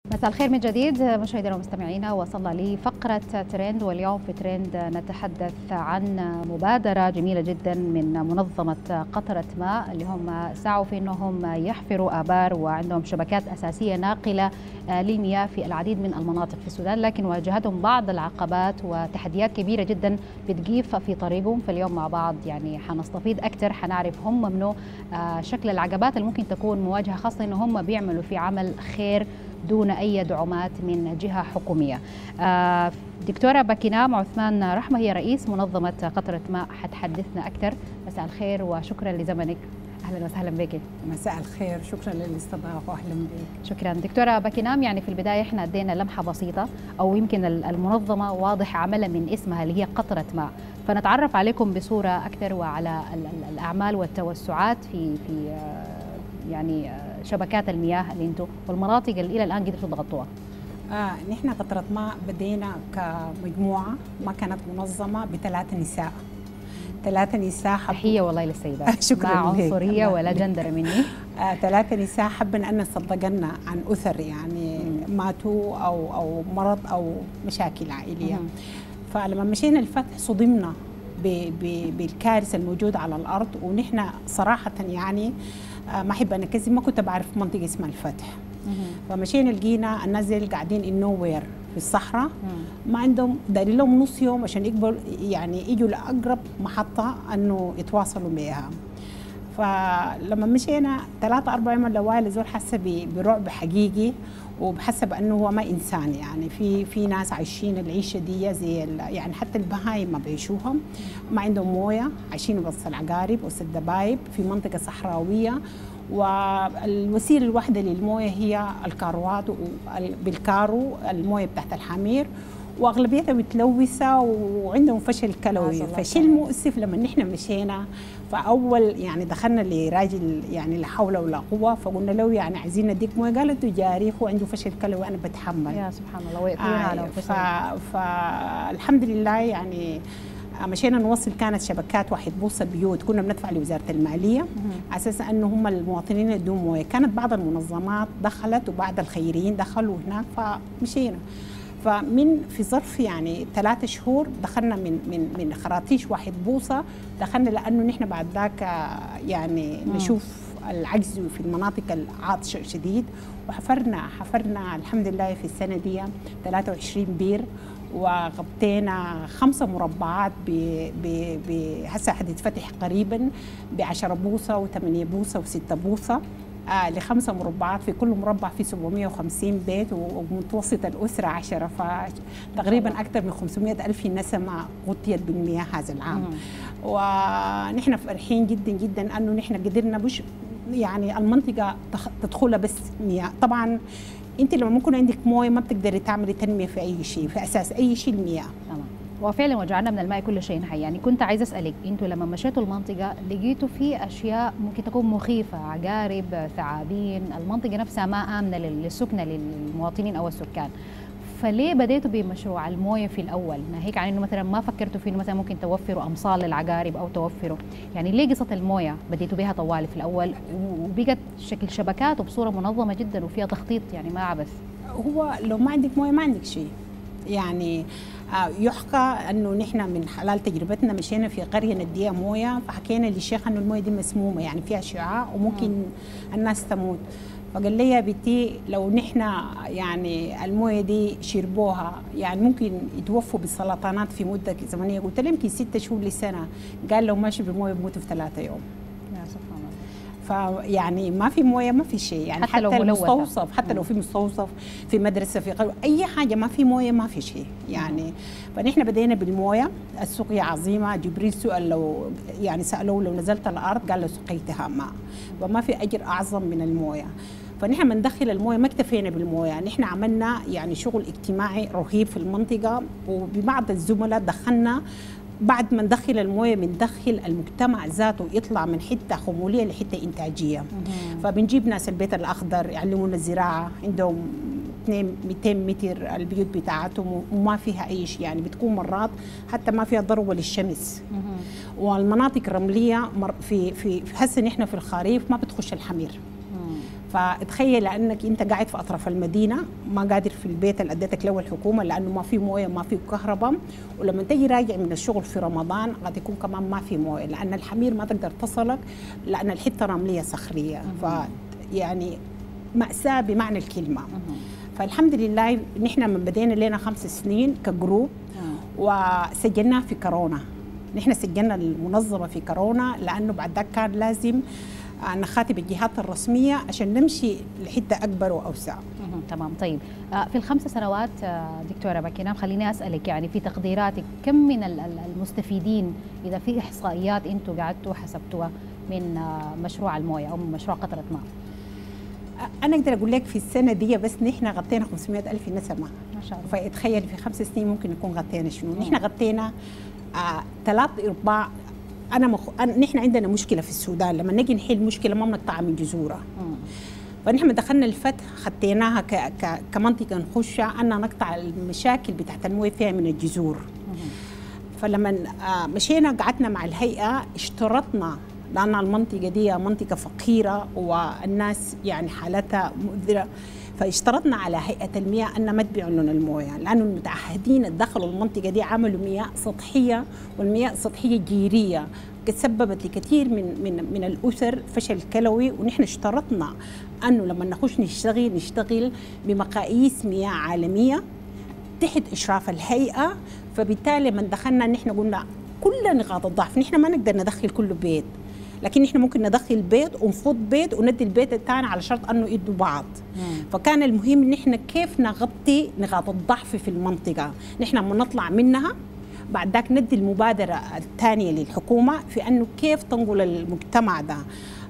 مساء الخير من جديد مشاهدينا ومستمعينا. وصلنا لفقرة ترند، واليوم في ترند نتحدث عن مبادرة جميلة جدا من منظمة قطرة ماء، اللي هم سعوا في أنهم يحفروا آبار وعندهم شبكات أساسية ناقلة للمياه في العديد من المناطق في السودان، لكن واجهتهم بعض العقبات وتحديات كبيرة جدا بتقيف في طريقهم. فاليوم مع بعض يعني حنستفيد أكثر، حنعرف هم منو شكل العقبات اللي ممكن تكون مواجهة، خاصة أنه هم بيعملوا في عمل خير دون أي دعومات من جهة حكومية. دكتورة باكينام عثمان رحمة هي رئيس منظمة قطرة ماء، حتحدثنا أكثر. مساء الخير وشكرا لزمنك. أهلا وسهلا بك. مساء الخير، شكرا للاستضافة وأهلا بك. شكرا دكتورة باكينام. يعني في البداية احنا ادينا لمحة بسيطة، أو يمكن المنظمة واضح عملها من اسمها اللي هي قطرة ماء، فنتعرف عليكم بصورة أكثر وعلى الأعمال والتوسعات في يعني شبكات المياه اللي انتم والمناطق اللي الى الان قدرتوا تغطوها. نحن قطرة ماء بدينا كمجموعة، ما كانت منظمة، بثلاثة نساء. ثلاثة نساء تحية والله للسيدات. شكرا. ما عنصرية ولا جندر مني. ثلاثة نساء حبنا أن صدقنا عن أثر يعني ماتوا أو مرض أو مشاكل عائلية. فلما مشينا الفتح صدمنا بالكارثة الموجودة على الأرض، ونحن صراحة يعني ما أحب أنا كذب، ما كنت بعرف منطقة اسمها الفتح. فمشينا لقينا الناس قاعدين إن نو وير في الصحراء، ما عندهم دايرين لهم نص يوم عشان يقبل يعني يجوا لأقرب محطة إنه يتواصلوا بها. فلما مشينا 3-4 يوم الأوائل زول حس برعب حقيقي، وبحسب انه هو ما انسان. يعني في ناس عايشين العيشه دي زي يعني حتى البهايم ما بيعيشوها، ما عندهم مويه، عايشين وسط العقارب وسط الدبايب في منطقه صحراويه، والوسيله الواحده للمويه هي الكاروات، بالكارو المويه بتاعت الحمير، واغلبيتها متلوثه وعندهم فشل كلوي. فشيء مؤسف لما نحن مشينا، فاول يعني دخلنا لراجل يعني لا حول ولا قوه، فقلنا له يعني عايزين نديك مويه، قال انتوا جاريخ وعنده فشل كلوي وانا بتحمل. يا سبحان الله. ويقولون على فالحمد لله يعني مشينا نوصل. كانت شبكات 1 بوصة بيوت، كنا بندفع لوزاره الماليه على اساس انه هم المواطنين يدوم مويه. كانت بعض المنظمات دخلت وبعض الخيريين دخلوا هناك، فمشينا. فمن في ظرف يعني 3 شهور دخلنا من خراطيش 1 بوصة، دخلنا لانه نحن بعد ذاك يعني نشوف العجز في المناطق العطش شديد، وحفرنا الحمد لله في السنه دي 23 بير، وغطينا 5 مربعات هسه حتتفتح قريبا ب10 بوصة و8 بوصة و6 بوصة، ل5 مربعات. في كل مربع فيه 750 بيت، ومتوسط الأسرة 10، فتقريبا أكثر من 500,000 نسمة غطيت بالمياه هذا العام. ونحن فرحين جدا جدا أنه نحن قدرنا مش يعني المنطقة تدخلها بس مياه. طبعا أنت لما ممكن عندك مويه ما بتقدري تعملي تنمية في أي شيء، في أساس أي شيء المياه. تمام. وفعلا وجعلنا من الماء كل شيء حي. يعني كنت عايزه اسالك، انتوا لما مشيتوا المنطقه لقيتوا في اشياء ممكن تكون مخيفه، عقارب، ثعابين، المنطقه نفسها ما امنه للسكنه للمواطنين او السكان، فليه بديتوا بمشروع المويه في الاول؟ ما هيك يعني انه مثلا ما فكرتوا في انه مثلا ممكن توفروا امصال للعقارب او توفروا، يعني ليه قصه المويه بديتوا بها طوالي في الاول وبقت شكل شبكات وبصوره منظمه جدا وفيها تخطيط، يعني ما عبث؟ هو لو ما عندك مويه ما عندك شيء. يعني يحكى انه نحن من خلال تجربتنا مشينا في قريه نديها مويه، فحكينا للشيخ انه المويه دي مسمومه، يعني فيها شعاع وممكن الناس تموت. فقال لي يا بنتي لو نحن يعني المويه دي شربوها يعني ممكن يتوفوا بالسرطانات في مده زمنيه. قلت له يمكن 6 شهور لسنه. قال لو ما شربوا المويه بيموتوا في 3 يوم. يا سبحان الله. فيعني ما في مويه ما في شيء، يعني حتى لو المستوصف، حتى لو في مستوصف في مدرسه في قرية اي حاجه ما في مويه ما في شيء يعني. فنحن بدينا بالمويه. السقيا عظيمه. جبريل سئل لو يعني سالوه لو نزلت الارض قال له سقيتها ماء، وما في اجر اعظم من المويه. فنحن بندخل المويه، ما اكتفينا بالمويه، نحن عملنا يعني شغل اجتماعي رهيب في المنطقه، وببعض الزملاء دخلنا بعد ما ندخل المويه بندخل المجتمع ذاته يطلع من حته خموليه لحته انتاجيه. فبنجيب ناس البيت الاخضر يعلمونا الزراعه، عندهم 200 متر البيوت بتاعتهم وما فيها اي شيء، يعني بتكون مرات حتى ما فيها ضروه للشمس. والمناطق الرمليه في هسه نحن في الخريف ما بتخش الحمير، فتخيل انك انت قاعد في اطراف المدينه، ما قادر في البيت اللي اديتك له الحكومه لانه ما في مويه ما في كهرباء، ولما تجي راجع من الشغل في رمضان قد يكون كمان ما في مويه لان الحمير ما تقدر تصلك لان الحته رمليه صخريه. يعني مأساة بمعنى الكلمة. فالحمد لله نحن من بدينا لنا 5 سنين كجروب وسجلناه في كورونا. نحن سجلنا المنظمة في كورونا لأنه بعد ذاك كان لازم نخاطب الجهات الرسمية عشان نمشي لحتة أكبر وأوسع. تمام. طيب في ال5 سنوات دكتورة باكينام خليني أسألك يعني في تقديراتك كم من المستفيدين إذا في إحصائيات أنتم قعدتوا حسبتوها من مشروع الموية أو من مشروع قطرة ماء؟ أنا أقدر أقول لك في السنة دي بس نحن غطينا 500,000 نسمة. ما شاء الله. فتخيل في 5 سنين ممكن نكون غطينا شنو؟ نحن غطينا 3/4. نحن عندنا مشكلة في السودان لما نجي نحل مشكلة ما بنقطعها من جذورها. فنحن لما دخلنا الفتح خطيناها كمنطقة نخشها أن نقطع المشاكل بتاعت المويه فيها من الجذور. فلما مشينا قعدنا مع الهيئة اشترطنا لأن المنطقة دي منطقة فقيرة والناس يعني حالتها مؤذرة، فاشترطنا على هيئة المياه أن ما تبيعوا لنا المويه لأنه المتعهدين دخلوا المنطقة دي عملوا مياه سطحية، والمياه السطحية جيرية تسببت لكثير من الأسر فشل كلوي. ونحن اشترطنا أنه لما نخش نشتغل بمقاييس مياه عالمية تحت إشراف الهيئة. فبالتالي من دخلنا نحن قلنا كل نقاط الضعف، نحن ما نقدر ندخل كل بيت، لكن نحن ممكن ندخل بيت ونفض بيت وندي البيت الثاني على شرط انه يدوا بعض. فكان المهم نحن كيف نغطي نقاط الضعف في المنطقه، نحن لما نطلع منها بعد ذاك ندي المبادره الثانيه للحكومه في انه كيف تنقل المجتمع ده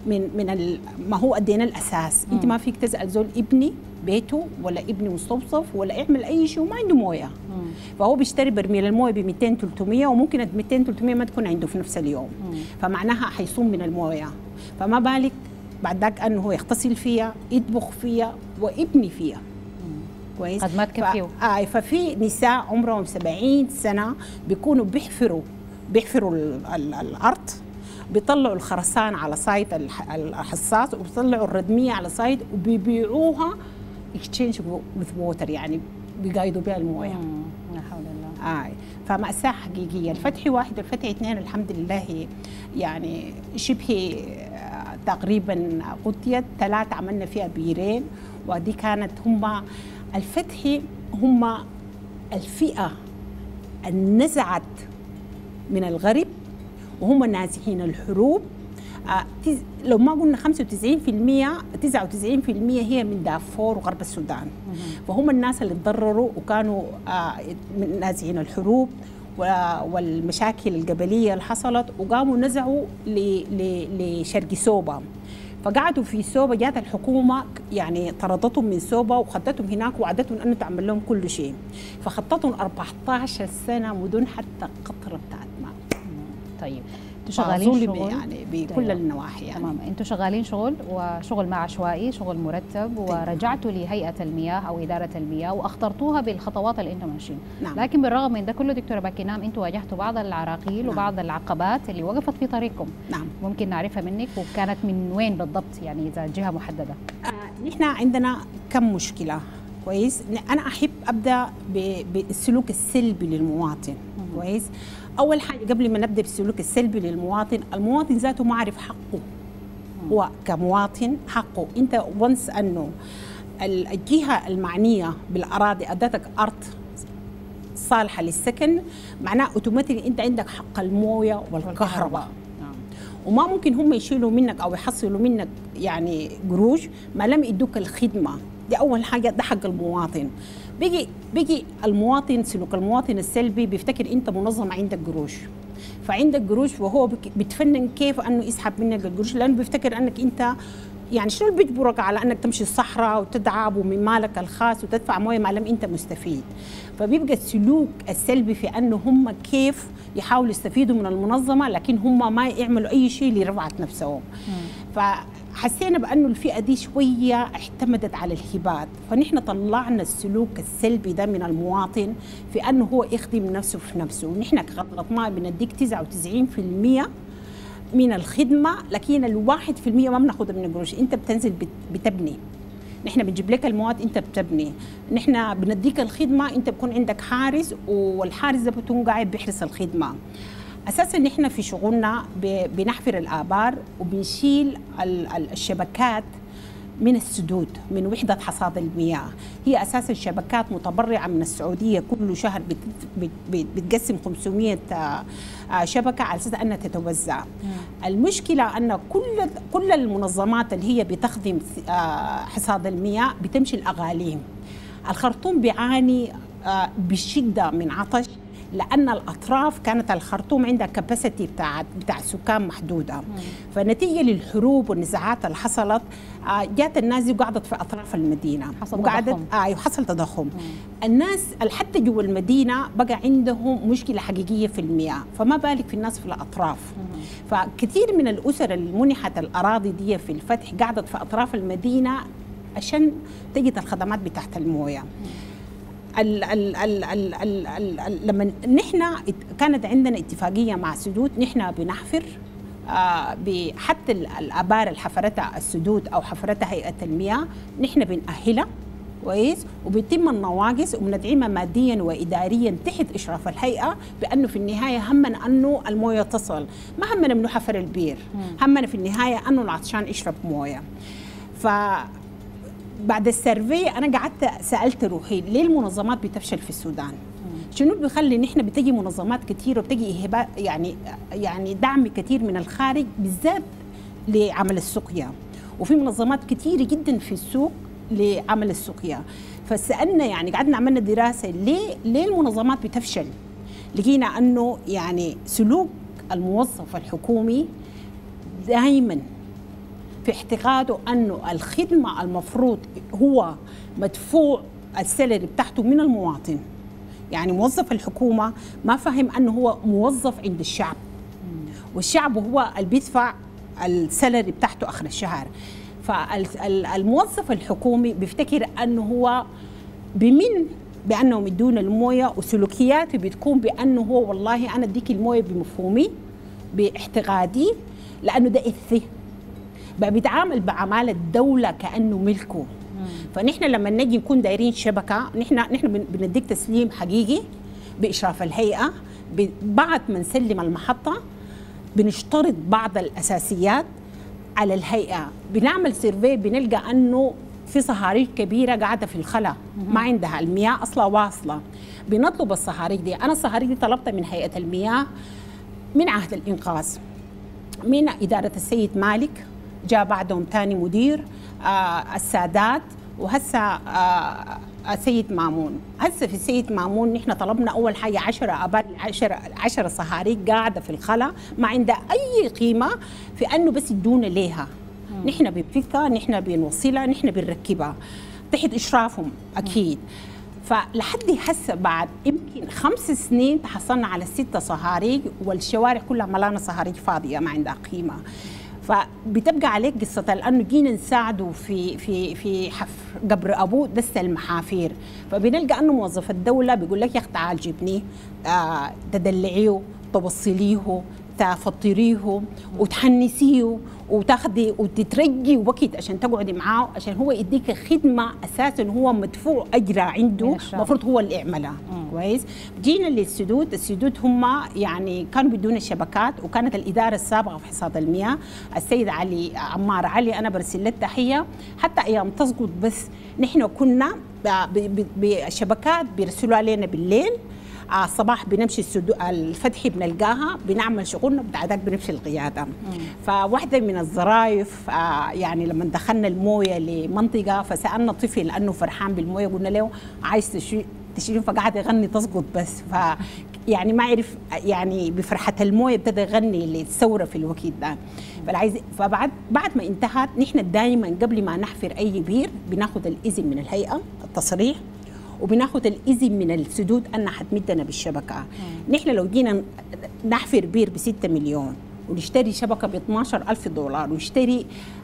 من ما هو ادينا الاساس. انت ما فيك تسال زول ابني بيته ولا ابني مستوصف ولا يعمل اي شيء وما عنده مويه. فهو بيشتري برميل المويه ب 200 300 وممكن ال 200 300 ما تكون عنده في نفس اليوم. فمعناها حيصوم من المويه، فما بالك بعد ذاك انه هو يغتسل فيها يطبخ فيها ويبني فيها. كويس؟ قد ما تكفيه. ففي نساء عمرهم 70 سنه بيكونوا بيحفروا الارض، بيطلعوا الخرسان على سايت الحساس وبيطلعوا الردميه على سايت وبيبيعوها اكسشينج وذ ووتر، يعني بيقايدوا بها المويه. لا حول الله. فمأساة حقيقية. الفتح 1 والفتح 2 الحمد لله يعني شبه تقريبا غطيت. 3 عملنا فيها بيرين، ودي كانت هم الفتح هم الفئة النزعت من الغرب وهم نازحين الحروب. لو ما قلنا 95% 99% هي من دارفور وغرب السودان. فهم الناس اللي تضرروا وكانوا من نازحين الحروب والمشاكل القبلية اللي حصلت، وقاموا نزعوا لشرق سوبا. فقعدوا في سوبا، جات الحكومة يعني طردتهم من سوبا وخدتهم هناك وعدتهم أنه تعمل لهم كل شيء. فخطتهم 14 سنة بدون حتى قطرة بتاعت ماء. طيب انتوا شغالين شغل يعني بكل النواحي يعني. تمام. انتوا شغالين شغل وشغل ما عشوائي، شغل مرتب، ورجعتوا لهيئة المياه أو إدارة المياه وأخطرتوها بالخطوات اللي انتم ماشيين. لكن بالرغم من ده كله دكتورة باكينام انتوا واجهتوا بعض العراقيل وبعض العقبات اللي وقفت في طريقكم. ممكن نعرفها منك وكانت من وين بالضبط يعني إذا جهة محددة؟ نحن عندنا كم مشكلة. كويس؟ أنا أحب أبدأ بالسلوك السلبي للمواطن. كويس؟ أول حاجة قبل ما نبدأ بالسلوك السلبي للمواطن، المواطن ذاته ما عارف حقه. هو كمواطن حقه، أنت ونس أنه الجهة المعنية بالأراضي أدتك أرض صالحة للسكن، معناه أوتوماتيكي أنت عندك حق الموية والكهرباء. وما ممكن هم يشيلوا منك أو يحصلوا منك يعني قروش ما لم يدوك الخدمة. دي أول حاجة، ده حق المواطن. بيجي المواطن، سلوك المواطن السلبي بيفتكر أنت منظمة عندك قروش، فعندك قروش وهو بيتفنن كيف أنه يسحب منك القروش، لأنه بيفتكر أنك أنت يعني شنو اللي بيجبرك على أنك تمشي الصحراء وتتعب ومن مالك الخاص وتدفع مويه ما لم أنت مستفيد. فبيبقى السلوك السلبي في أنه هم كيف يحاولوا يستفيدوا من المنظمة لكن هم ما يعملوا أي شيء لرفعة نفسهم. فحسينا بأنه الفئة دي شوية اعتمدت على الهبات، فنحن طلعنا السلوك السلبي ده من المواطن في أنه هو يخدم نفسه في نفسه. ونحن كقطرة ماء بنديك 99% من الخدمه، لكن ال1% ما بناخذها من القروش. انت بتنزل بتبني، نحن بنجيب لك المواد انت بتبني، نحن بنديك الخدمه، انت بكون عندك حارس والحارس ده بتكون قاعد بيحرس الخدمه. اساسا نحن في شغلنا بنحفر الابار وبنشيل الشبكات من السدود من وحدة حصاد المياه. هي أساساً شبكات متبرعة من السعودية، كل شهر بتقسم 500 شبكة على أساس أنها تتوزع. المشكلة أن كل المنظمات اللي هي بتخدم حصاد المياه بتمشي الأقاليم. الخرطوم بيعاني بشدة من عطش، لأن الأطراف كانت الخرطوم عندها كاباسيتي بتاع سكان محدودة. فنتيجة للحروب والنزاعات اللي حصلت جات الناس دي وقعدت في أطراف المدينة، حصل تضخم. الناس حتى جوا المدينة بقى عندهم مشكلة حقيقية في المياه، فما بالك في الناس في الأطراف. فكثير من الأسر المنحة الأراضي دي في الفتح قعدت في أطراف المدينة عشان تجد الخدمات بتاعت الموية. لما نحن كانت عندنا اتفاقيه مع السدود، نحن بنحفر حتى الابار اللي حفرتها السدود او حفرتها هيئه المياه، نحن بنأهلها كويس وبيتم النواقص وبندعمها ماديا واداريا تحت اشراف الهيئه، بانه في النهايه همنا انه المويه تصل، ما همنا انه حفر البير، همنا في النهايه انه العطشان يشرب مويه. بعد السيرفي انا قعدت سالت روحي ليه المنظمات بتفشل في السودان؟ شنو بيخلي نحن بتجي منظمات كثير وبتجي اهباء يعني دعم كثير من الخارج بالذات لعمل السقيا، وفي منظمات كثيره جدا في السوق لعمل السقيا. فسالنا يعني قعدنا عملنا دراسه ليه المنظمات بتفشل؟ لقينا انه يعني سلوك الموظف الحكومي دائما في اعتقاده أنه الخدمة المفروض هو مدفوع السالري بتاعته من المواطن. يعني موظف الحكومة ما فهم أنه هو موظف عند الشعب، والشعب هو اللي بيدفع السالري بتاعته آخر الشهر. فالموظف الحكومي بيفتكر أنه هو بأنهم يدون الموية، وسلوكياته بتكون بأنه هو والله أنا أديك الموية بمفهومي باعتقادي لأنه ده إثي، بقى بيتعامل بعمالة الدولة كأنه ملكه. فنحن لما نجي نكون دايرين شبكة، نحن بنديك تسليم حقيقي بإشراف الهيئة. بعد ما نسلم المحطة بنشترط بعض الأساسيات على الهيئة، بنعمل سيرفي بنلقى أنه في صهاريج كبيرة قاعدة في الخلا ما عندها المياه أصلا واصلة. بنطلب الصهاريج دي، أنا الصهاريج دي طلبتها من هيئة المياه من عهد الإنقاذ، من إدارة السيد مالك، جاء بعدهم ثاني مدير السادات، وهسه السيد مامون. هسه في السيد مامون نحن طلبنا اول حاجه 10 ابار 10 صهاريج قاعده في الخلا ما عندها اي قيمه في انه بس يدونا ليها. نحن بنفكها، نحن بنوصلها، نحن بنركبها تحت اشرافهم اكيد. فلحد هسه بعد يمكن 5 سنين تحصلنا على 6 صهاريج، والشوارع كلها ملانه صهاريج فاضيه ما عندها قيمه. فبتبقى عليك قصة لأنه جينا نساعده في حفر قبر أبوه دست المحافير، فبنلقى أنه موظف الدولة بيقول لك يا أخي تعال جبني تدلعيه توصليه تفطريه وتحنسيه وتاخدي وتترجي وقت عشان تقعدي معاه، عشان هو يديك خدمه اساسا هو مدفوع اجرها عنده، المفروض هو اللي يعملها. كويس. جينا للسدود، السدود هم يعني كانوا بدون الشبكات، وكانت الاداره السابقه في حصاد المياه السيد علي عمار علي، انا برسل له التحيه، حتى ايام تسقط بس نحن كنا بالشبكات بيرسلوا علينا بالليل، الصباح بنمشي الفتحي بنلقاها بنعمل شغلنا، بعدك بنمشي القياده. فواحده من الظرايف يعني لما دخلنا المويه لمنطقه فسالنا طفل لانه فرحان بالمويه، قلنا له عايز تشيله، فقعد يغني تسقط بس، ف يعني ما عرف يعني بفرحه المويه ابتدى يغني للثوره في الوقت ده. فبعد ما انتهت نحن دائما قبل ما نحفر اي بير بناخذ الاذن من الهيئه التصريح، وبناخذ الاذن من السدود انها حتمدنا بالشبكه. نحن لو جينا نحفر بير ب6 مليون ونشتري شبكه ب 12,000 دولار ونشتري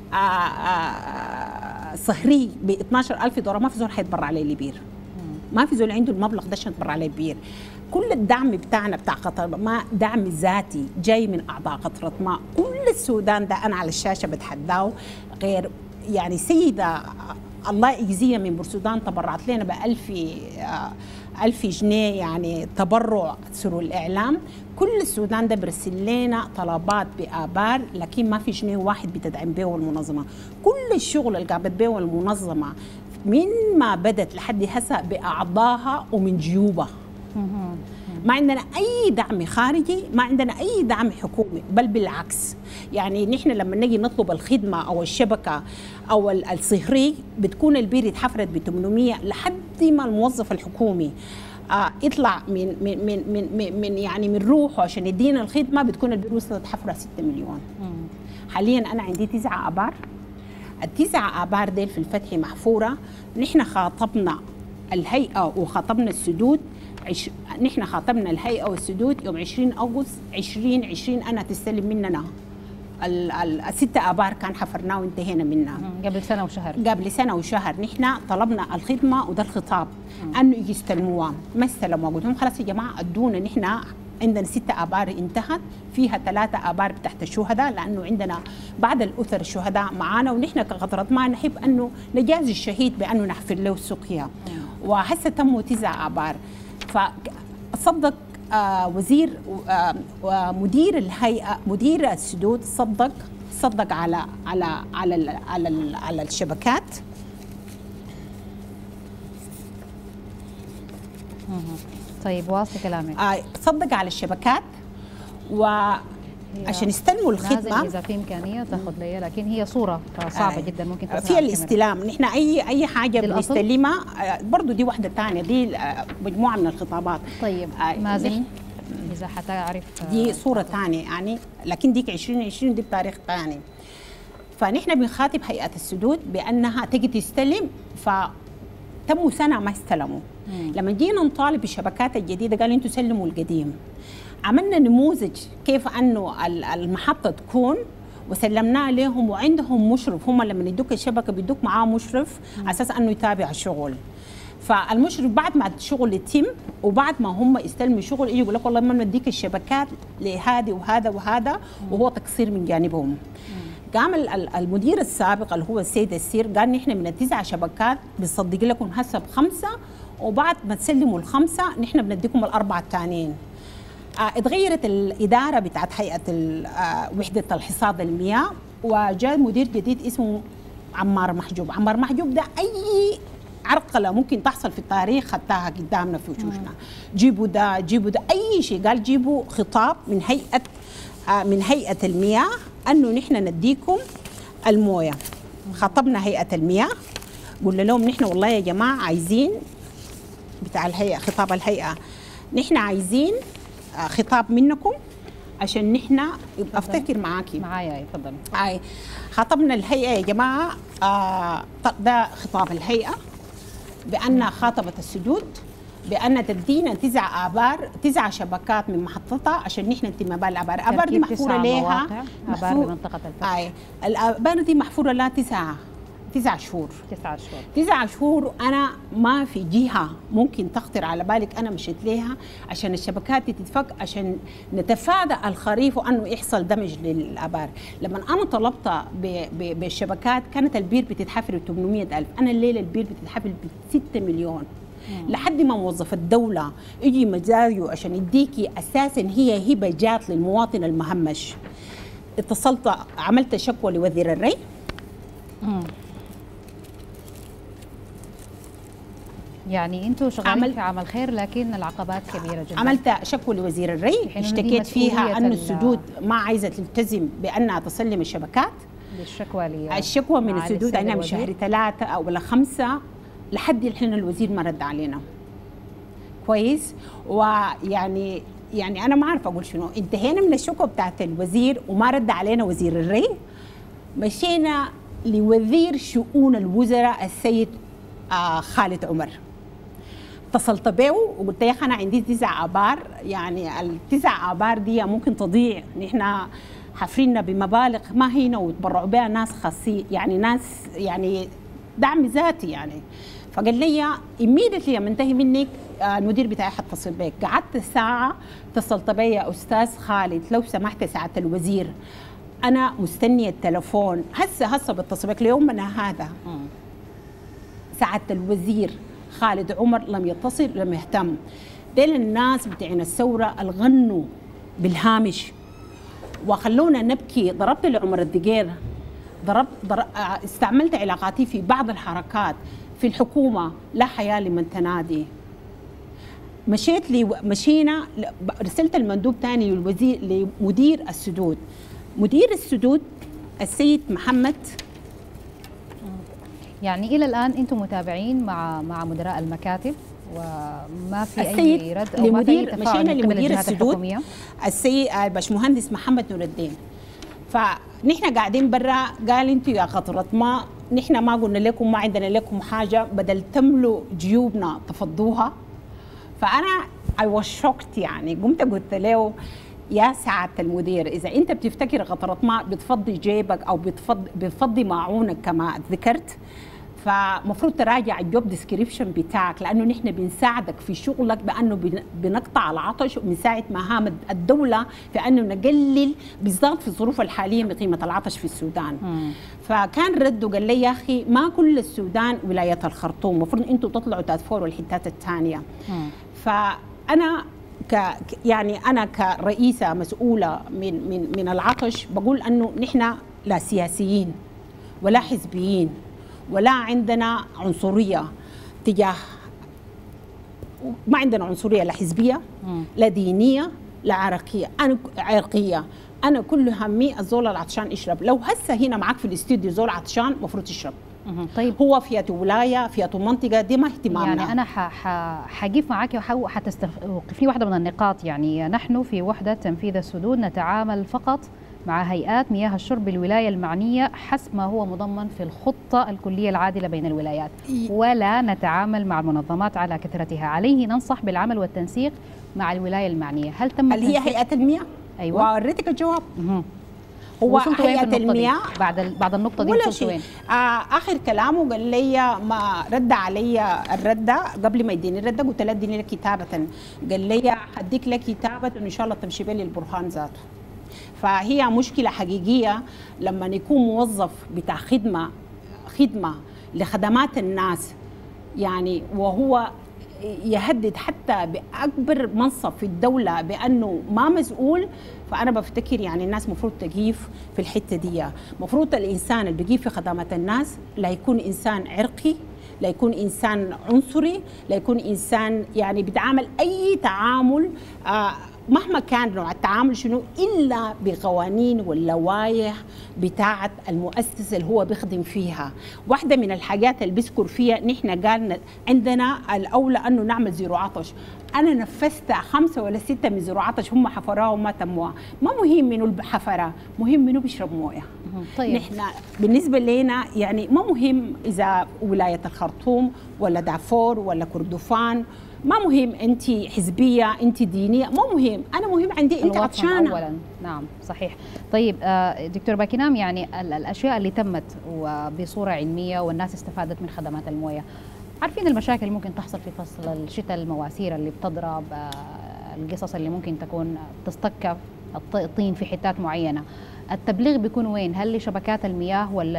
صهري ب 12,000 دولار، ما في زول حيتبرع عليه لبير، ما في زول عنده المبلغ ده عشان يتبرع عليه بير. كل الدعم بتاعنا بتاع قطر ما دعم ذاتي جاي من اعضاء قطره ماء. كل السودان ده انا على الشاشه بتحداه، غير يعني سيده الله يجزيها من بورسودان تبرعت لنا ب1000 جنيه يعني تبرع ثروة الإعلام. كل السودان ده برسل لنا طلبات بآبار، لكن ما في جنيه واحد بتدعم به المنظمة. كل الشغل اللي قامت به المنظمة من ما بدت لحد هسه بأعضائها ومن جيوبها. ما عندنا أي دعم خارجي، ما عندنا أي دعم حكومي، بل بالعكس. يعني نحن لما نجي نطلب الخدمة أو الشبكة أو الصهري بتكون البير اتحفرت ب 800 لحد ما الموظف الحكومي يطلع من يعني من روحه عشان يدينا الخدمة، بتكون البير وصلت حفرة 6 مليون. حاليا أنا عندي 9 آبار. ال9 آبار ديل في الفتح محفورة. نحن خاطبنا الهيئة وخاطبنا السدود. نحن خاطبنا الهيئة والسدود يوم 20 أغسطس 2020 أنا تستلم مننا ال6 آبار كان حفرناه وانتهينا منها قبل سنة وشهر. قبل سنة وشهر نحن طلبنا الخدمة وده الخطاب أنه يجي يستلموها، ما استلموها. قلت لهم خلاص يا جماعة أدونا، نحن عندنا 6 آبار انتهت، فيها 3 آبار تحت الشهداء، لأنه عندنا بعد الأسر الشهداء معانا، ونحن كقطرة ما نحب أنه نجازي الشهيد بأنه نحفر له سقيا. وهسه تموا 9 آبار. فصدق وزير ومدير الهيئة مدير السدود صدق على الشبكات. طيب واصل كلامك. صدق على الشبكات وعشان يستلموا الخدمة. إذا في إمكانية تاخذ لي، لكن هي صورة صعبة جدا ممكن في الاستلام. نحن أي حاجة بنستلمها برضو دي واحدة ثانية، دي مجموعة من الخطابات. طيب مازن إذا حتعرف دي صورة ثانية يعني، لكن ديك 2020 دي بتاريخ ثاني. فنحن بنخاطب هيئة السدود بأنها تجي تستلم، فتموا سنة ما استلموا. لما جينا نطالب بالشبكات الجديدة قالوا انتوا سلموا القديم. عملنا نموذج كيف انه المحطة تكون وسلمناها لهم، وعندهم مشرف. هم لما يدوك الشبكة بيدوك معاه مشرف على اساس انه يتابع الشغل. فالمشرف بعد ما الشغل يتم وبعد ما هم يستلموا الشغل يجي يقول لك والله ما نديك الشبكات لهذه وهذا وهذا، وهو تقصير من جانبهم. قام المدير السابق اللي هو السيد السير قال نحن من ال9 شبكات بنصدق لكم هسه ب5، وبعد ما تسلموا ال5 نحن بنديكم ال4 الثانيين. اتغيرت الإدارة بتاعت هيئة وحدة الحصاد المياه، وجاء مدير جديد اسمه عمار محجوب. عمار محجوب ده أي عرقلة ممكن تحصل في التاريخ خدتها قدامنا في وشوشنا. جيبوا ده جيبوا ده أي شيء، قال جيبوا خطاب من هيئة المياه أنه نحن نديكم الموية. خاطبنا هيئة المياه قلنا لهم نحن والله يا جماعة عايزين بتاع الهيئة، خطاب الهيئة، نحن عايزين خطاب منكم عشان نحن افتكر معايا تفضل. خاطبنا الهيئة يا جماعة، ده خطاب الهيئة بأن خاطبت السدود بأن تدينا 9 آبار 9 شبكات من محطتها عشان نحن نتم بالآبار. الآبار دي محفورة لها آبار بمنطقة الفتح. الآبار دي محفورة لها 9 شهور. 9 شهور. أنا ما في جهة ممكن تخطر على بالك أنا مشيت لها عشان الشبكات دي تتفك، عشان نتفادى الخريف وأنه يحصل دمج للآبار. لما أنا طلبت بالشبكات كانت البير بتتحفر ب 800,000، أنا الليلة البير بتتحفر ب 6 مليون. لحد ما موظف الدولة يجي مزايه عشان يديكي أساسا هي هبة جات للمواطن المهمش. اتصلت عملت شكوى لوزير الري. يعني انتم شغالين في عمل خير لكن العقبات كبيره جدا. عملت شكوى لوزير الري اشتكيت فيها أن السدود ما عايزه تلتزم بانها تسلم الشبكات. الشكوى من السدود عندنا من شهر 3 أو 5 لحد الحين الوزير ما رد علينا. كويس. ويعني انا ما عارفه اقول شنو. انتهينا من الشكوى بتاعت الوزير وما رد علينا وزير الري، مشينا لوزير شؤون الوزراء السيد خالد عمر. اتصلت به وقلت يا اخي انا عندي 9 آبار، يعني ال9 آبار دي ممكن تضيع، نحن حافريننا بمبالغ ما هنا وتبرعوا بها ناس خاصين، يعني ناس يعني دعم ذاتي يعني. فقال لي immediately لما انتهي منك المدير بتاعي حتصل بك. قعدت ساعه، اتصلت بي يا استاذ خالد لو سمحت ساعه الوزير انا مستنيه التليفون، هسه بتصل بك ليومنا هذا. ساعه الوزير خالد عمر لم يتصل، لم يهتم. ديل الناس بتاعين الثوره الغنوا بالهامش وخلونا نبكي. ضربت لعمر الدقير، استعملت علاقاتي في بعض الحركات في الحكومه، لا حياه لمن تنادي. مشينا، رسلت المندوب ثاني لمدير السدود. مدير السدود السيد محمد. يعني الى الان انتم متابعين مع مدراء المكاتب وما في اي رد او ما في اي تفاعل من قبل الجهات الحكوميه؟ السيد الباشمهندس محمد نور الدين. فنحن قاعدين برا، قال انتوا يا قطرة ما، نحن ما قلنا لكم، ما عندنا لكم حاجه، بدل تملوا جيوبنا تفضوها. فانا I was shocked، يعني قمت قلت له يا سعاده المدير، اذا انت بتفتكر قطرة ماء بتفضي جيبك او بتفضي معونك كما ذكرت، فمفروض تراجع الجوب ديسكريبشن بتاعك، لانه نحن بنساعدك في شغلك بانه بنقطع العطش وبنساعد مهام الدوله في انه نقلل بالذات في الظروف الحاليه من قيمه العطش في السودان. فكان رده قال لي يا اخي ما كل السودان ولايه الخرطوم، المفروض انتم تطلعوا تدفوروا الحتات الثانيه. فانا يعني انا كرئيسه مسؤوله من العطش بقول انه نحن لا سياسيين ولا حزبيين ولا عندنا عنصريه تجاه، ما عندنا عنصريه لا حزبيه لا دينيه لا عرقيه. انا كل همي الزول العطشان يشرب. لو هسه هنا معك في الاستوديو زول عطشان المفروض تشرب. طيب هو فئة ولايه فئة منطقه دي ما اهتمامنا. يعني انا حجيف معك وحتوقفني واحده من النقاط. يعني نحن في وحده تنفيذ السدود نتعامل فقط مع هيئات مياه الشرب الولايه المعنيه حسب ما هو مضمن في الخطه الكليه العادله بين الولايات، ولا نتعامل مع المنظمات على كثرتها. عليه ننصح بالعمل والتنسيق مع الولايه المعنيه. هل تم اللي هي هيئه المياه؟ ايوه ووريتك الجواب. هو هيئه المياه بعد النقطه دي وصلت وين؟ اخر كلامه قال لي ما رد علي الرده قبل ما يديني الرده، قلت له اديني لك كتابه، قال لي حديك لك كتابه وان شاء الله تمشي بالي البرهان ذاته. فهي مشكله حقيقيه لما يكون موظف بتاع خدمه لخدمات الناس، يعني وهو يهدد حتى باكبر منصب في الدوله بانه ما مسؤول. فانا بفتكر يعني الناس مفروض تقيف في الحته دي. مفروض الانسان اللي بيقيف في خدمات الناس لا يكون انسان عرقي، لا يكون انسان عنصري، لا يكون انسان يعني بيتعامل اي تعامل مهما كان نوع التعامل شنو الا بقوانين واللوائح بتاعه المؤسسه اللي هو بيخدم فيها. واحده من الحاجات اللي بيذكر فيها نحن قال عندنا الاولى انه نعمل زيرو عطش. انا نفذت 5 ولا 6 من زيرو عطش، هم حفروها وما تموها. ما مهم منو الحفره، مهم منو بيشرب مويه. طيب نحن بالنسبه لنا يعني ما مهم اذا ولايه الخرطوم ولا دارفور ولا كردفان، ما مهم انت حزبيه انت دينيه، ما مهم، انا مهم عندي انت عطشانه اولا. نعم صحيح. طيب دكتور باكينام، يعني الاشياء اللي تمت وبصوره علميه والناس استفادت من خدمات المويه، عارفين المشاكل اللي ممكن تحصل في فصل الشتاء، المواسير اللي بتضرب، القصص اللي ممكن تكون تستكف الطين في حتات معينه، التبليغ بيكون وين؟ هل لشبكات المياه ولا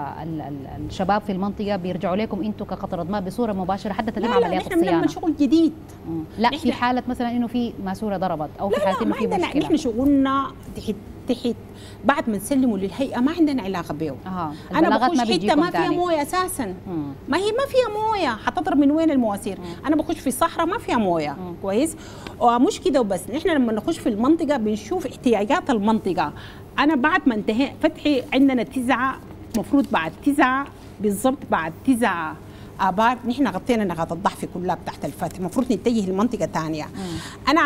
الشباب في المنطقه بيرجعوا لكم انتم كقطرة ماء بصوره مباشره حتى تتم عمليات الصيانه؟ لا بنعمل شغل جديد. لا في حاله مثلا انه في ماسوره ضربت او في حاله انه في مشكله. نحن شغلنا تحت بعد ما نسلموا للهيئه ما عندنا علاقه به. انا بخش حته ما فيها مويه اساسا. ما فيها مويه، حتضرب من وين المواسير؟ انا بخش في صحراء ما فيها مويه. كويس؟ ومش كده وبس، نحن لما نخش في المنطقه بنشوف احتياجات المنطقه. انا بعد ما انتهى فتحي عندنا 9، مفروض بعد 9 بالضبط، بعد 9 آبار نحن غطينا نقاط الضعف كلها تحت الفتح، المفروض نتجه لمنطقه ثانيه. انا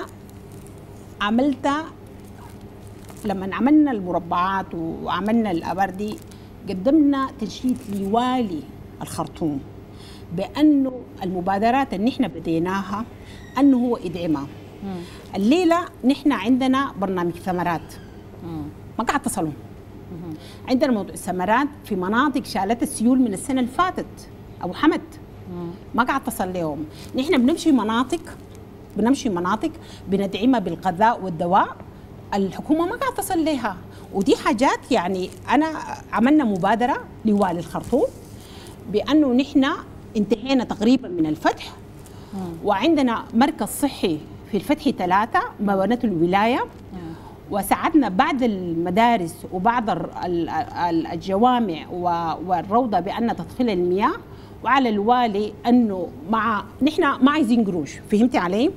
عملت لما عملنا المربعات وعملنا الآبار دي قدمنا تنشيط لوالي الخرطوم بانه المبادرات اللي نحن بديناها انه هو يدعمها. الليله نحن عندنا برنامج ثمرات، ما قاعد تصلوا. عندنا موضوع الثمرات في مناطق شالت السيول من السنه اللي فاتت او حمد، ما قاعد تصل لهم. نحن بنمشي مناطق بندعمها بالغذاء والدواء، الحكومه ما قاعد تصل لها. ودي حاجات يعني انا عملنا مبادره لوالي الخرطوم بانه نحن انتهينا تقريبا من الفتح، وعندنا مركز صحي في الفتح 3 مبنته الولايه، وساعدنا بعض المدارس وبعض الجوامع والروضه بان تدخل المياه. وعلى الوالي انه نحن ما عايزين قروش، فهمتي علي؟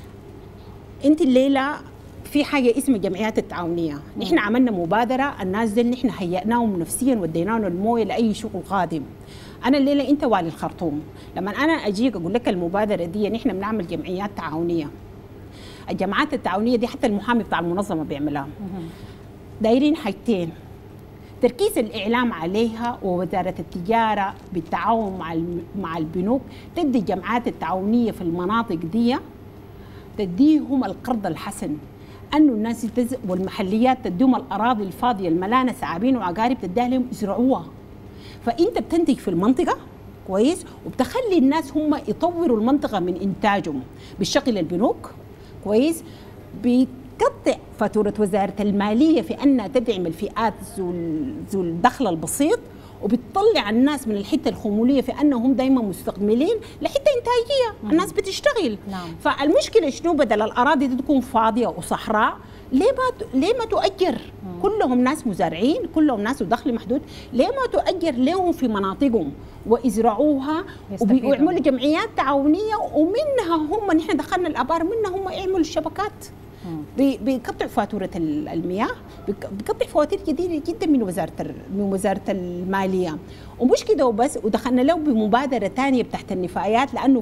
انت الليله في حاجه اسمها جمعيات التعاونيه، نحن عملنا مبادره، الناس دي نحن هيئناهم نفسيا وديناهم المويه لاي شغل قادم. انا الليله انت والي الخرطوم، لما انا اجيك اقول لك المبادره دي نحن بنعمل جمعيات تعاونيه. الجمعيات التعاونيه دي حتى المحامي بتاع المنظمه بيعملها. دايرين حاجتين، تركيز الاعلام عليها، ووزاره التجاره بالتعاون مع البنوك تدي الجمعيات التعاونيه في المناطق دي، تديهم القرض الحسن، انه الناس والمحليات تديهم الاراضي الفاضيه الملانه سعابين وعقارب تديها لهم يزرعوها. فانت بتنتج في المنطقه كويس، وبتخلي الناس هم يطوروا المنطقه من انتاجهم بالشغل البنوك كويس، بتقطع فاتوره وزاره الماليه في انها تدعم الفئات ذو الدخل البسيط، وبتطلع الناس من الحته الخموليه في انهم دائما مستقبلين لحته انتاجيه. الناس بتشتغل. فالمشكله شنو؟ بدل الاراضي دي تكون فاضيه وصحراء، ليه ما تؤجر؟ كلهم ناس مزارعين، كلهم ناس دخل محدود، ليه ما تؤجر لهم في مناطقهم ويزرعوها ويعملوا جمعيات تعاونيه، ومنها هم نحن دخلنا الابار، منها هم يعملوا الشبكات، بيقطع فاتوره المياه، بيقطع فواتير كثيره جدا من وزاره الماليه. ومش كده وبس، ودخلنا له بمبادره ثانيه تحت النفايات، لانه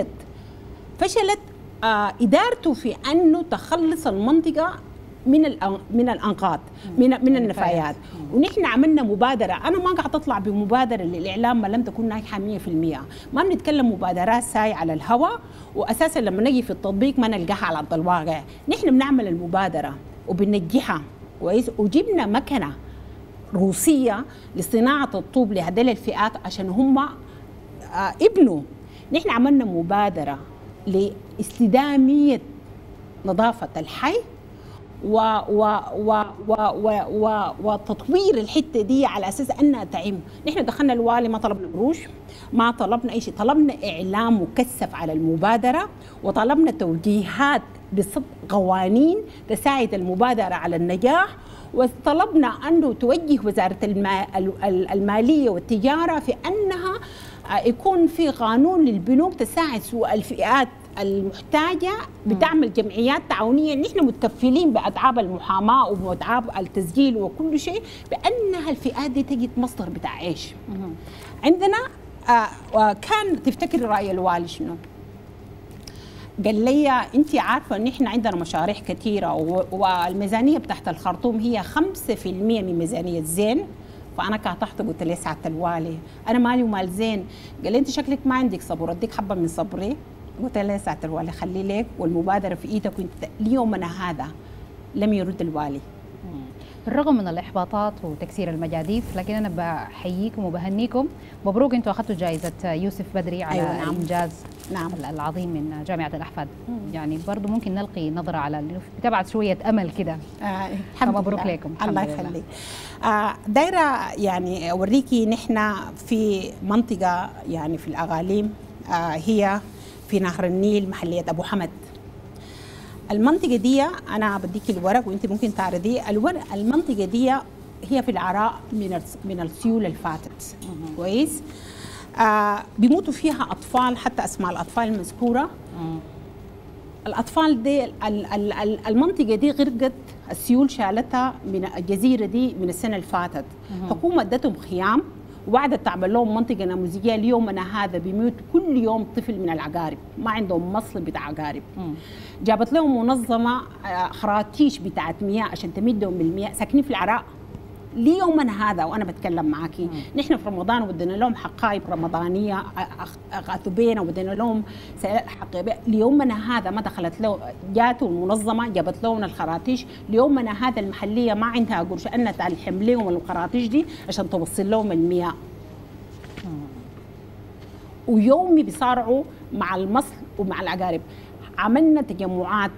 فشلت ادارته في انه تخلص المنطقه من الانقاض من النفايات. ونحن عملنا مبادره، انا ما قاعد اطلع بمبادره للاعلام ما لم تكن ناجحه 100%، ما بنتكلم مبادرات ساي على الهواء، واساسا لما نجي في التطبيق ما نلقاها على ارض الواقع. نحن بنعمل المبادره وبننجحها كويس، وجبنا مكنه روسيه لصناعه الطوب لهذه الفئات عشان هم ابنوا. نحن عملنا مبادره لاستداميه نظافه الحي وتطوير الحته دي على اساس انها تعم. نحن دخلنا الوالي ما طلبنا قروش، ما طلبنا اي شيء، طلبنا اعلام مكثف على المبادره، وطلبنا توجيهات بصدق قوانين تساعد المبادره على النجاح، وطلبنا انه توجه وزاره الماليه والتجاره في انها يكون في قانون للبنوك تساعد سوء الفئات المحتاجة، بتعمل جمعيات تعاونية. نحن متكفلين بأتعاب المحاماة وبأتعاب التسجيل وكل شيء، بأنها الفئات دي تجد مصدر بتاع عيش. عندنا وكان تفتكر رأي الوالي شنو؟ قال لي انت عارفه ان احنا عندنا مشاريع كثيره، والميزانيه بتاعت الخرطوم هي 5% من ميزانيه زين. فانا كاتحت قلت له سعاده الوالي انا مالي ومال زين. قال لي انت شكلك ما عندك صبر، اديك حبه من صبري. قلت له سعاده الوالي خلي لك، والمبادره في ايدك، وانت ليومنا هذا لم يرد الوالي. بالرغم من الاحباطات وتكسير المجاديف، لكن انا بحييكم وبهنيكم. مبروك، انتم اخذتوا جائزه يوسف بدري على الانجاز العظيم من جامعه الاحفاد. يعني برضه ممكن نلقي نظره على بتبعت شويه امل كده. مبروك لكم. الله يخليك. دايره يعني اوريكي، نحن في منطقه يعني في الاقاليم، هي في نهر النيل، محليه ابو حمد. المنطقة دي أنا بديك الورق وأنت ممكن تعرضيه. المنطقة دي هي في العراء من السيول الفاتت كويس. بيموتوا فيها أطفال، حتى أسماء الأطفال المذكورة. الأطفال دي المنطقة دي غرقت، السيول شالتها من الجزيرة دي من السنة اللي فاتت. حكومة ادتهم خيام وبعد تعمل لهم منطقه نموذجيه. ليومنا هذا بيموت كل يوم طفل من العقارب، ما عندهم مصل بتاع عقارب. جابت لهم منظمه خراطيش بتاعت مياه عشان تمدهم بالمياه، ساكنين في العراء ليومنا هذا وانا بتكلم معاكي. نحن في رمضان ودينا لهم حقائب رمضانيه غاثبين، ودينا لهم حقائب. ليومنا هذا ما دخلت له، جاتوا المنظمه جابت لهم الخراطيش. ليومنا هذا المحليه ما عندها قرش انها تلحم لهم الخراطيش دي عشان توصل لهم المياه. ويومي بيصارعوا مع المصل ومع العقارب. عملنا تجمعات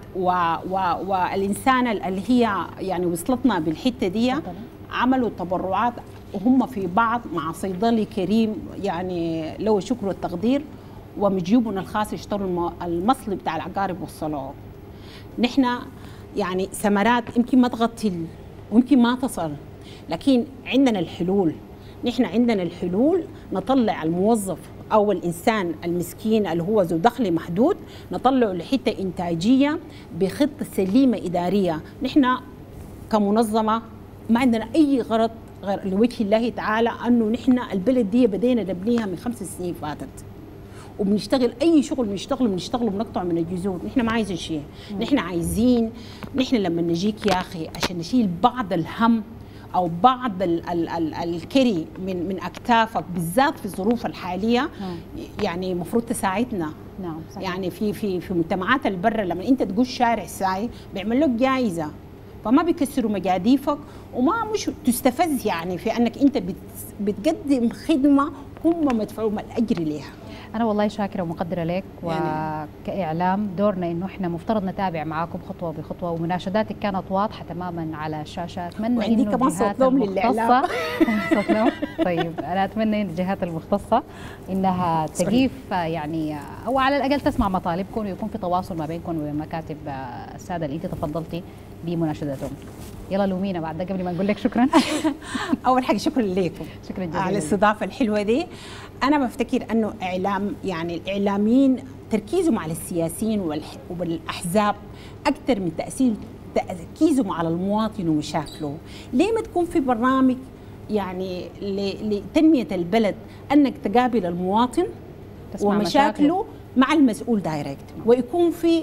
والإنسان اللي هي يعني وصلتنا بالحتة دي عملوا تبرعات وهم في بعض مع صيدلي كريم يعني له الشكر والتقدير، ومجيبنا الخاص يشتروا المصل بتاع العقارب والصلاة. نحن يعني ثمرات يمكن ما تغطي ويمكن ما تصل، لكن عندنا الحلول. نحن عندنا الحلول نطلع الموظف أو الإنسان المسكين اللي هو ذو دخل محدود نطلعه لحتة إنتاجية بخطة سليمة إدارية. نحن كمنظمة ما عندنا أي غرض غير لوجه الله تعالى، أنه نحن البلد دي بدينا نبنيها من 5 سنين فاتت، وبنشتغل اي شغل بنشتغله بنقطع من الجذور. نحن ما عايزين شيء، نحن عايزين نحن لما نجيك يا اخي عشان نشيل بعض الهم او بعض الكري من اكتافك، بالذات في الظروف الحاليه يعني المفروض تساعدنا. نعم صحيح. يعني في مجتمعات البر لما انت تقول شارع ساي بيعمل لك جائزه، فما بيكسروا مجاديفك وما مش تستفز يعني في انك انت بتقدم خدمه هم مدفوعوا الاجر ليها. أنا والله شاكرة ومقدرة لك، وكإعلام دورنا إنه إحنا مفترض نتابع معاكم خطوة بخطوة، ومناشداتك كانت واضحة تماما على الشاشة. أتمنى وعندي كمان صوت لهم للإعلام. صوت لهم. طيب أنا أتمنى إن الجهات المختصة إنها تقيف يعني أو على الأقل تسمع مطالبكم ويكون في تواصل ما بينكم وبين مكاتب السادة اللي أنت تفضلتي بمناشدتهم. يلا لومينا بعد ده قبل ما نقول لك شكرا. اول حاجه شكرا لكم شكرا جزيلا على الاستضافه الحلوه دي. انا بفتكر انه اعلام يعني الاعلاميين تركيزهم على السياسيين والاحزاب اكثر من تركيزهم على المواطن ومشاكله. ليه ما تكون في برنامج يعني لتنميه البلد، انك تقابل المواطن ومشاكله مع المسؤول دايركت، ويكون في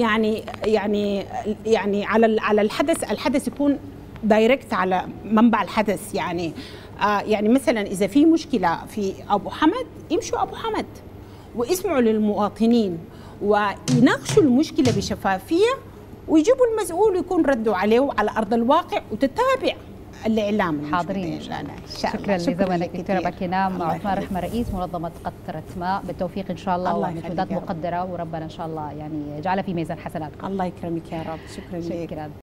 يعني على الحدث يكون دايركت على منبع الحدث. يعني مثلا اذا في مشكله في ابو حمد يمشوا ابو حمد ويسمعوا للمواطنين ويناقشوا المشكله بشفافيه ويجيبوا المسؤول ويكون ردوا عليه على ارض الواقع وتتابع الاعلام. حاضرين ان شاء الله. شكرا لزمنك دكتوره باكينام عثمان رحمه رئيس منظمه قطره ماء، بالتوفيق ان شاء الله ومجهودات مقدره، وربنا ان شاء الله يعني يجعلها في ميزان حسناتكم. الله يكرمك يا رب. شكرا لك.